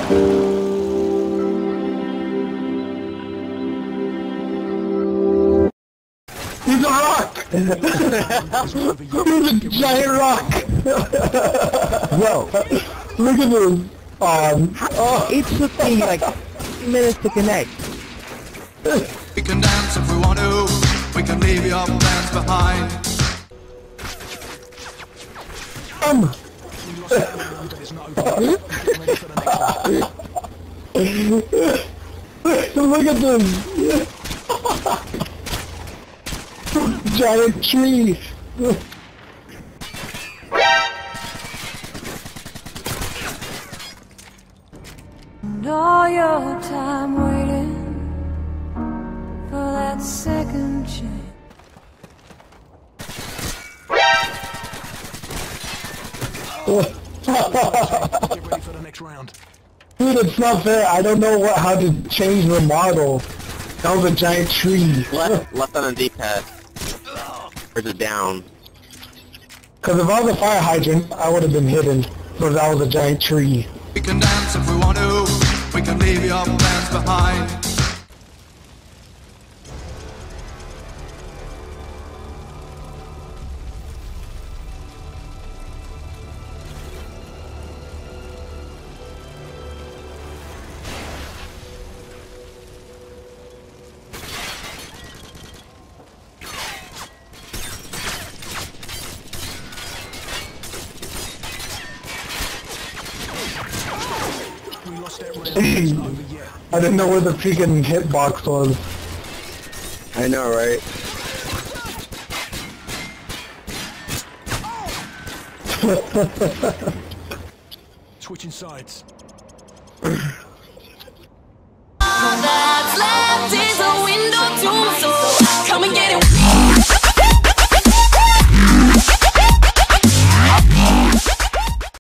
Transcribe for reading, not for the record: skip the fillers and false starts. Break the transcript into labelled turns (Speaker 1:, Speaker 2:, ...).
Speaker 1: He's a rock! He's a giant rock!
Speaker 2: Yo,
Speaker 1: Look at this!
Speaker 2: it took me like 3 minutes to connect.
Speaker 3: We can dance if we want to. We can leave your plans behind.
Speaker 1: Look at this! Giant tree!
Speaker 4: And all your time waiting for that second chance.
Speaker 5: Get ready for the next round.
Speaker 1: Dude, it's not fair. I don't know how to change the model. That was a giant tree.
Speaker 6: Left on the D-pad. Or the down.
Speaker 1: Because if I was a fire hydrant, I would have been hidden. But that was a giant tree.
Speaker 3: We can dance if we want to. We can leave your plans behind.
Speaker 5: We lost that round. It's not over yet.
Speaker 1: I didn't know where the freaking hitbox was.
Speaker 6: I know, right?
Speaker 5: Switching sides.